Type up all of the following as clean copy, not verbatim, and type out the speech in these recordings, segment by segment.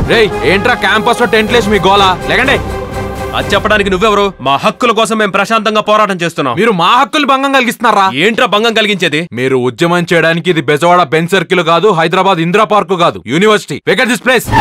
రేయ్ ఏంట్రా క్యాంపస్ లో టెంట్లేసి మీ గోలా లేకండి. అది చెప్పడానికి నువ్వెవరు? మా హక్కుల కోసం మేము ప్రశాంతంగా పోరాటం చేస్తున్నాం. మీరు మా హక్కులు భంగం కలిగిస్తున్నారా? ఏంట్రా భంగం కలిగించేది? మీరు ఉద్యమం చేయడానికి ఇది బెజవాడ బెంచ్ సర్కిల్ కాదు, హైదరాబాద్ ఇందిరా పార్క్ కాదు, యూనివర్సిటీ. Vacate this place.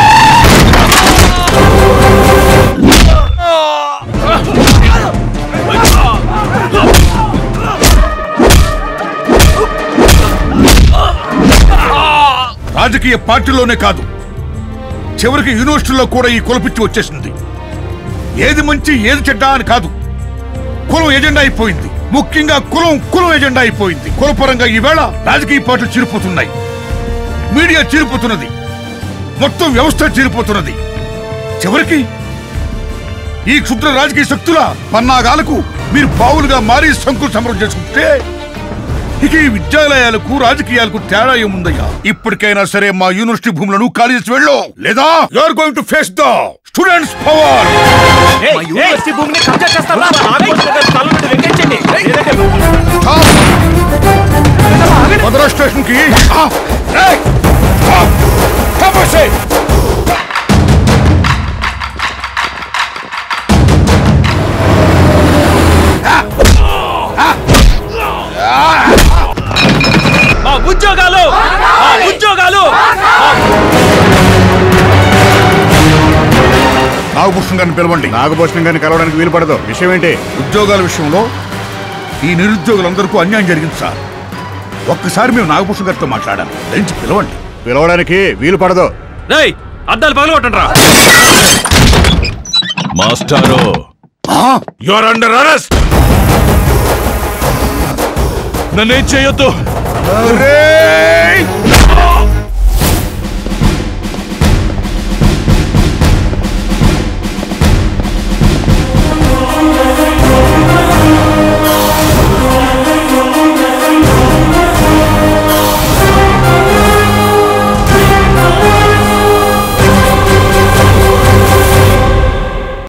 రాజకీయ పార్టీలోనే కాదు, చివరికి యూనివర్సిటీలో కూడా ఈ కులపిచ్చి వచ్చేసింది. ఏది మంచి ఏది చెడ్డ అని కాదు, కులం ఎజెండా అయిపోయింది. ముఖ్యంగా కులం ఎజెండా అయిపోయింది. కులపరంగా ఈవేళ రాజకీయ పార్టీలు చీరిపోతున్నాయి, మీడియా చీరిపోతున్నది, మొత్తం వ్యవస్థ చీరిపోతున్నది. చివరికి ఈ క్షుద్ర రాజకీయ శక్తుల పన్నాగాలకు మీరు పావులుగా మారి శంకులు సమరం చేసుకుంటే ఇక ఈ విద్యాలయాలకు రాజకీయాలకు తేడా ఏముందయ్యా? ఇప్పటికైనా సరే మా యూనివర్సిటీ భూములను ఖాళీ చేసి వెళ్ళు, లేదా you are going to face the students power. University భూమిని కబ్జా చేస్తారా? మద్రాస్ స్టేషన్ కి ఉద్యోగాలు ఉద్యోగాలు. నాగభూషణ్ గారిని పిలవండి. నాగభూషణ్ గారిని కలవడానికి వీలు పడదు. విషయం ఏంటి? ఉద్యోగాల విషయంలో ఈ నిరుద్యోగులందరికీ అన్యాయం జరిగింది సార్. ఒక్కసారి మేము నాగభూషణ్ గారితో మాట్లాడాలి. బెంచ్ పిలవండి. పిలవడానికి వీలు పడదు. రేయ్ అద్దాలు పగలగొట్టండి రా. మాస్టారు, యు ఆర్ అండర్ అరెస్ట్. నన్నేం చేయొద్దు. అరే